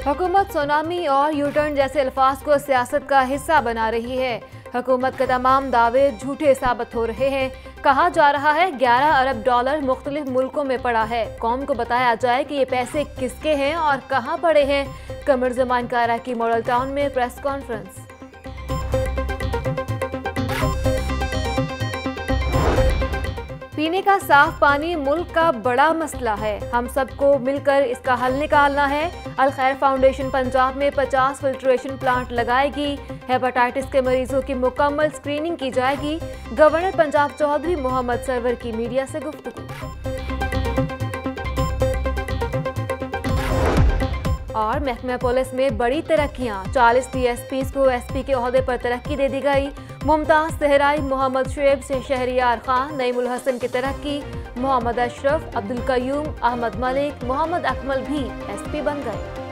हुकूमत सुनामी और यूटर्न जैसे अल्फाज को सियासत का हिस्सा बना रही है। हुकूमत के तमाम दावे झूठे साबित हो रहे हैं। कहा जा रहा है 11 अरब डॉलर मुख्तलिफ मुल्कों में पड़ा है। कौम को बताया जाए कि ये पैसे किसके हैं और कहाँ पड़े हैं। कमर ज़मान कराची मॉडल टाउन में प्रेस कॉन्फ्रेंस। पीने का साफ पानी मुल्क का बड़ा मसला है। हम सबको मिलकर इसका हल निकालना है। अल खैर फाउंडेशन पंजाब में 50 फिल्ट्रेशन प्लांट लगाएगी। हेपेटाइटिस के मरीजों की मुकम्मल स्क्रीनिंग की जाएगी। गवर्नर पंजाब चौधरी मोहम्मद सरवर की मीडिया से गुफ्तगू। और महकमा पुलिस में बड़ी तरक्कियां। 40 DSPs को SP के ओहदे पर तरक्की दे दी गई। मुमताज सहराई, मोहम्मद शुएब से शहरियार खान, नईमुल हसन की तरक्की। मोहम्मद अशरफ, अब्दुल कयूम, अहमद मलिक, मोहम्मद अकमल भी SP बन गए।